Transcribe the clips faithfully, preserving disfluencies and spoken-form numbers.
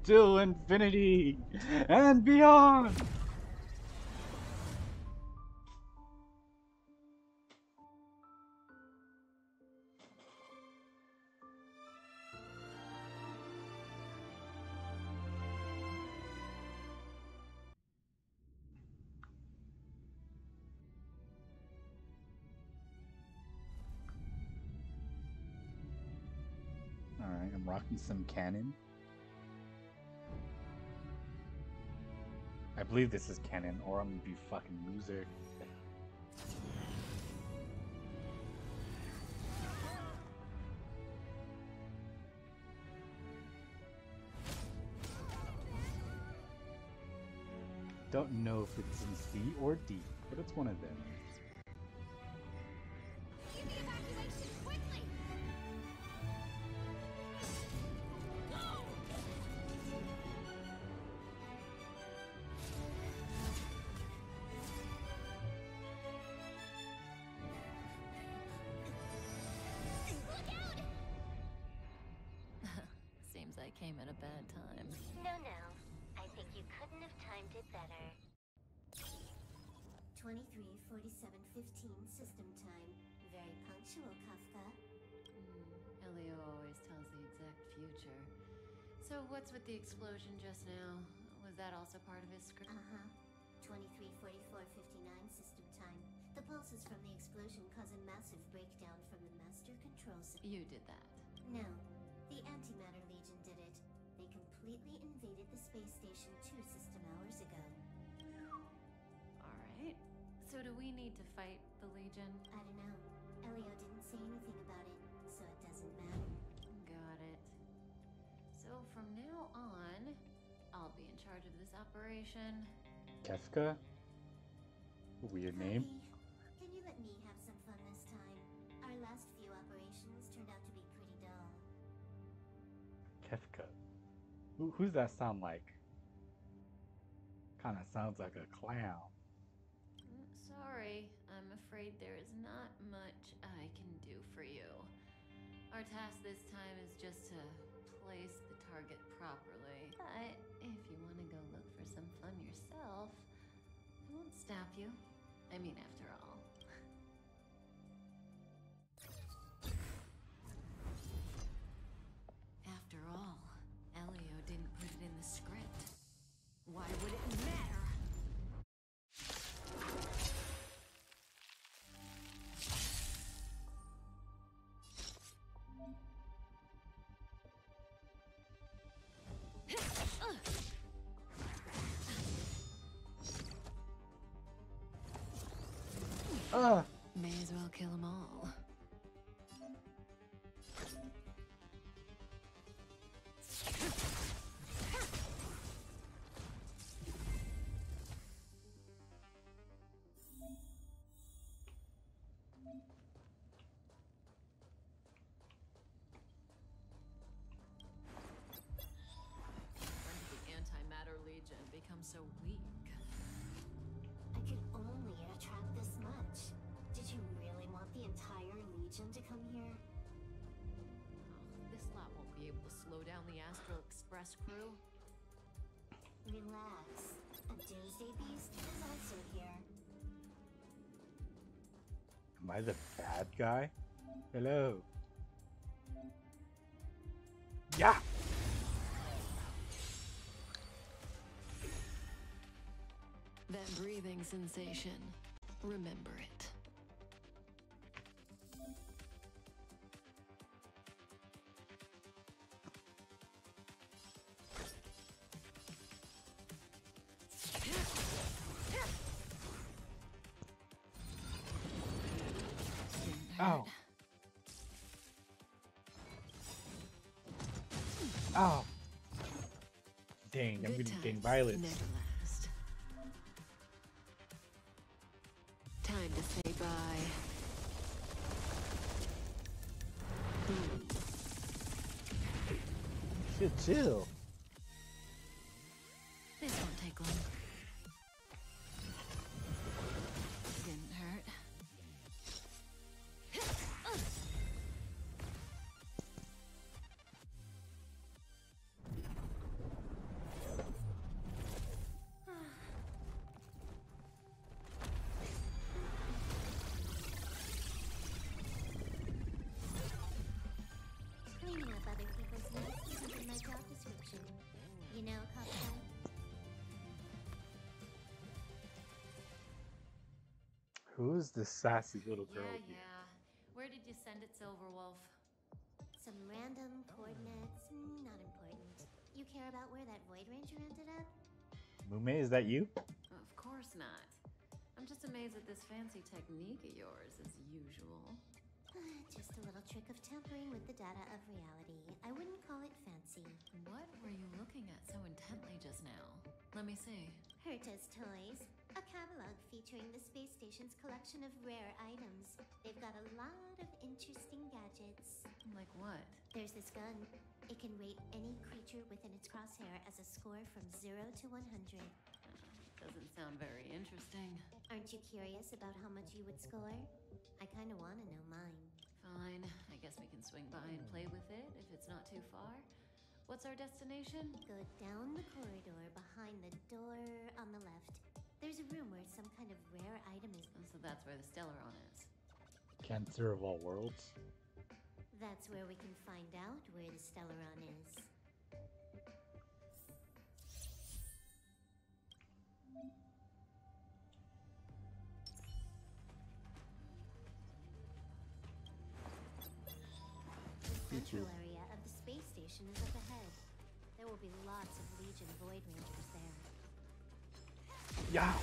till infinity and beyond. Alright, I'm rocking some canon. I believe this is canon, or I'm gonna be fucking loser. Don't know if it's in C or D, but it's one of them. Seems I came at a bad time. No, no. I think you couldn't have timed it better. twenty-three forty-seven fifteen system time. Very punctual, Kafka. Mm, Elio always tells the exact future. So what's with the explosion just now? Was that also part of his script? Uh-huh. twenty-three forty-four fifty-nine system time. The pulses from the explosion cause a massive breakdown from the master control system. You did that. No. The Antimatter Legion did it. They completely invaded the space station two system hours ago. Alright. So do we need to fight the Legion? I don't know. Elio didn't say anything about it, so it doesn't matter. Got it. So from now on, I'll be in charge of this operation. Kefka? Weird name. Honey, can you let me have some fun this time? Our last few operations turned out to be pretty dull. Kefka. Who, who's that sound like? Kinda sounds like a clown. Mm, Sorry, I'm afraid there is not much I can do for you. Our task this time is just to place the target properly. But if you want to go look for some fun yourself, I won't stop you. I mean, after all. After all, Elio didn't put it in the script. Why would it matter? Ah! May as well kill them all. When did the Antimatter Legion become so weak? I could only attract this much. Did you really want the entire Legion to come here? Oh, this lot won't be able to slow down the Astral Express crew. Relax. A Doomsday Beast is also here. Am I the bad guy? Hello. Yeah! That breathing sensation. Remember it. Ow. Ow. Dang, I'm Good getting getting times violence. never last. Time to say bye. Hmm. Shit, chill. This won't take long. Didn't hurt. Who's this sassy little girl Yeah, here? yeah. Where did you send it, Silverwolf? Some random coordinates, mm, not important. You care about where that Void Ranger ended up? Mume, is that you? Of course not. I'm just amazed at this fancy technique of yours, as usual. Just a little trick of tampering with the data of reality. I wouldn't call it fancy. What were you looking at so intently just now? Let me see. Herta's Toys, a catalog featuring the space station's collection of rare items. They've got a lot of interesting gadgets. Like what? There's this gun. It can rate any creature within its crosshair as a score from zero to one hundred. Uh, doesn't sound very interesting. Aren't you curious about how much you would score? I kinda wanna know mine. Fine. I guess we can swing by and play with it if it's not too far. What's our destination? Go down the corridor behind the door on the left. There's a room where some kind of rare item is. Oh, so that's where the Stellaron is. Cancer of all worlds. That's where we can find out where the Stellaron is. The central area of the space station is up ahead. There will be lots of Legion Void Rangers there. Yeah.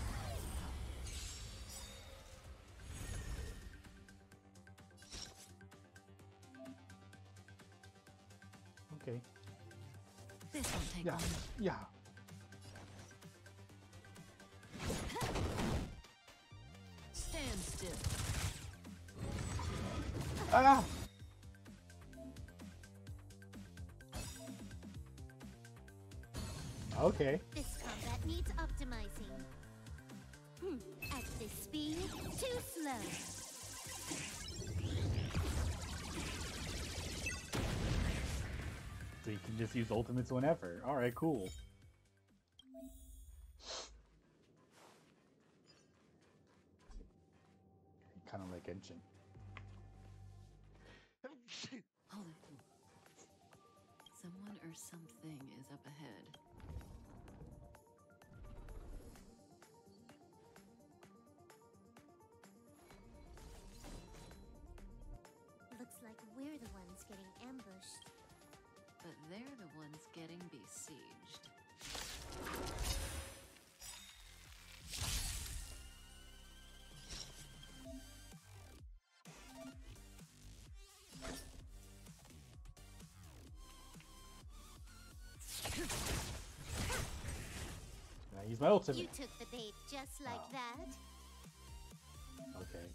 Okay. This won't take Yeah. long. Yeah. Stand still. Ah! Okay. This combat needs optimizing. Hmm. At this speed, too slow. So you can just use ultimates whenever. Alright, cool. Kind of like Genshin. Hold it. Someone or something is up ahead. Looks like we're the ones getting ambushed. But they're the ones getting besieged. Can I use my ultimate? You took the bait just like Oh. that. Okay.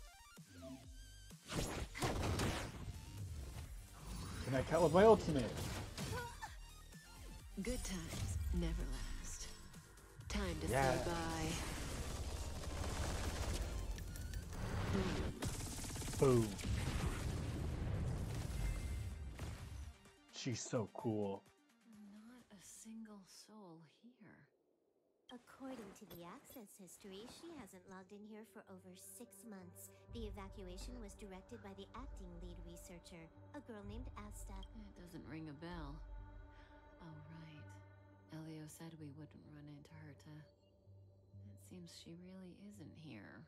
Can I count with my ultimate? Good times never last. Time to Yeah. say bye. Boom. She's so cool. Not a single soul here. According to the access history, she hasn't logged in here for over six months. The evacuation was directed by the acting lead researcher, a girl named Asta. It doesn't ring a bell. Oh, right. Elio said we wouldn't run into Herta. It seems she really isn't here.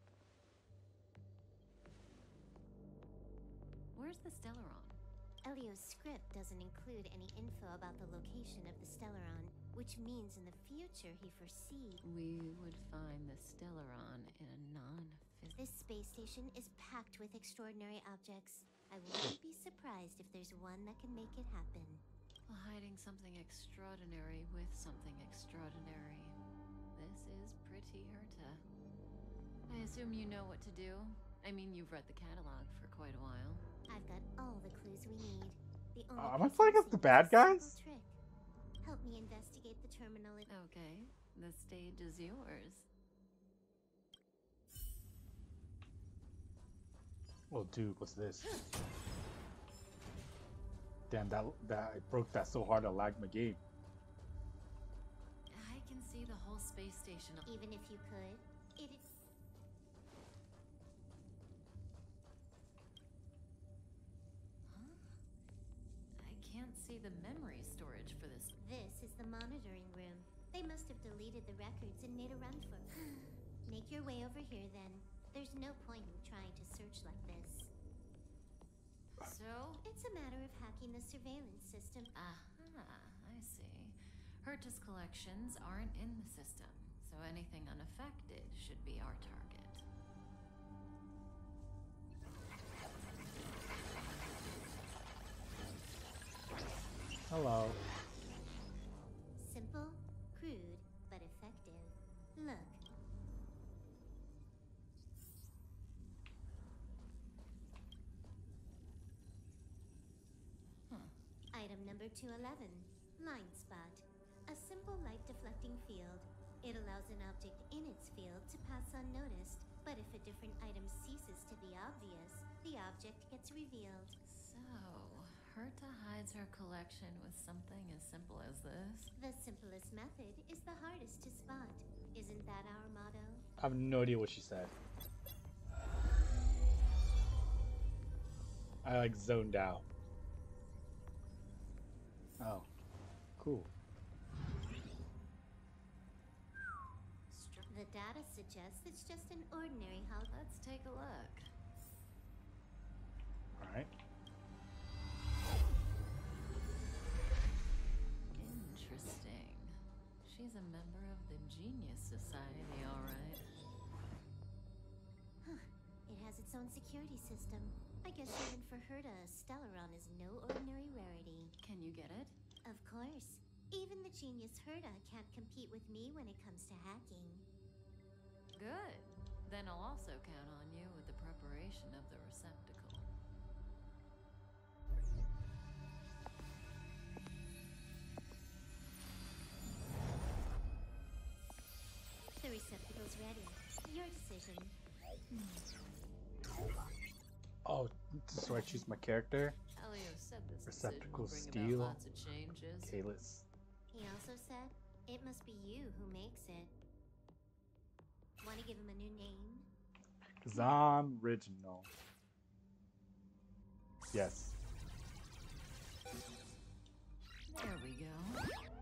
Where's the Stellaron? Elio's script doesn't include any info about the location of the Stellaron, which means in the future he foresees. We would find the Stellaron in a non-physical... This space station is packed with extraordinary objects. I wouldn't be surprised if there's one that can make it happen. Hiding something extraordinary with something extraordinary. This is pretty Herta. I assume you know what to do? I mean, you've read the catalog for quite a while. I've got all the clues we need. The only Uh, am I piece playing as missing the is bad a simple guys? trick. Help me investigate the terminal. Okay, the stage is yours. Oh, dude, what's this? Damn, that that I broke that so hard I lagged my game. I can see the whole space station. Even if you could, it is. Huh? I can't see the memory storage for this. This is the monitoring room. They must have deleted the records and made a run for it. Make your way over here then. There's no point in trying to search like this. So? It's a matter of hacking the surveillance system. Aha, I see. Herta's collections aren't in the system, so anything unaffected should be our target. Hello. Simple, crude, but effective. Look. Huh. Item number two eleven. Line spot. A simple light deflecting field. It allows an object in its field to pass unnoticed, but if a different item ceases to be obvious, the object gets revealed. So, Herta hides her collection with something as simple as this? The simplest method is the hardest to spot. Isn't that our motto? I have no idea what she said. I like zoned out. Oh, cool. The data suggests it's just an ordinary house. Let's take a look. All right. Interesting. She's a member of the Genius Society, all right. Huh. It has its own security system. I guess even for Herta, Stellaron is no ordinary rarity. Can you get it? Of course. Even the genius Herta can't compete with me when it comes to hacking. Good. Then I'll also count on you with the preparation of the receptacle. The receptacle's ready. Your decision. Oh, so I choose my character. Elio said this Receptacle decision will bring steel. about lots of changes. Kalis. He also said, it must be you who makes it. Want to give him a new name? Cause I'm original. Yes. There we go.